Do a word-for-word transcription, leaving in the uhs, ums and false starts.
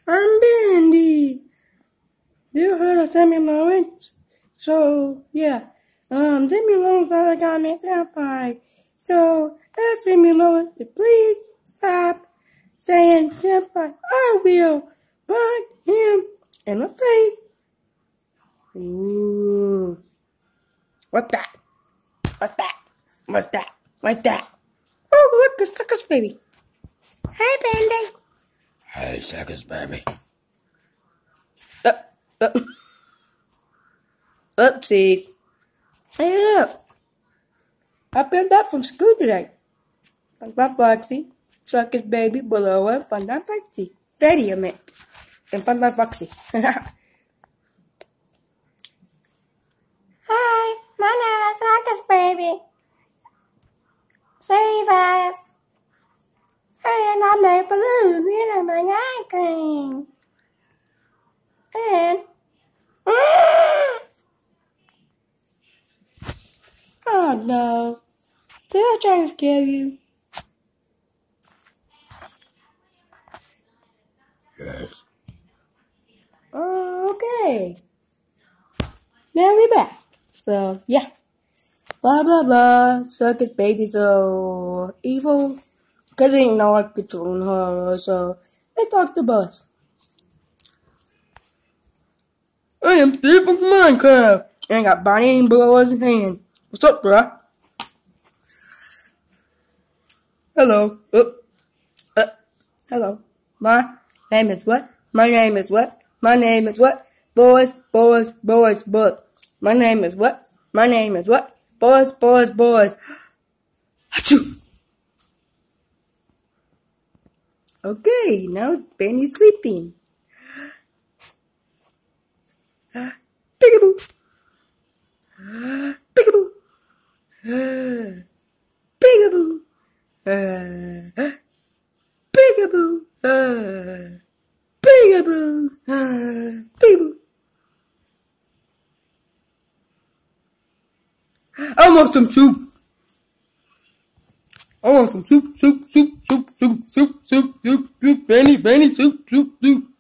I'm Bendy. You heard of Sammy Lawrence? So, yeah. Um, Sammy Lawrence already got me senpai. So, ask Sammy Lawrence to please stop saying senpai. I will punch him in the face. Ooh. What's that? What's that? What's that? What's that? Oh, look, it's Suckers Baby. Hey, Bendy. Hey, Suckers Baby. Uh, uh. Oopsies. Hey, look. I picked up from school today. Fun Foxy, Suckers Baby, Below, and Fun Foxy. Fatty, I meant. And Fun Foxy. Hi, my name is Suckers Baby. Save us. And I make balloons and I make ice cream. And Oh no. Did I try to scare you? Yes. Oh, okay. Now we're back. So, yeah. Blah, blah, blah. Circus Baby so evil. Cause they didn't know I could control her, so they talked to Buzz. I am Steve from Minecraft. And I got Bonnie and Buzz in hand. What's up, bruh? Hello. Uh, uh, hello. My name is what? My name is what? My name is what? Boys, boys, boys, boys. My name is what? My name is what? Boys, boys, boys. Achoo! Okay, now Benny's sleeping. Peekaboo. Peekaboo. Peekaboo. Uh, peekaboo. Uh, peekaboo. Uh, peekaboo. I want some soup. I want some soup, soup, soup, soup, soup, soup, soup, soup, soup, Benny, Benny, soup, soup, soup.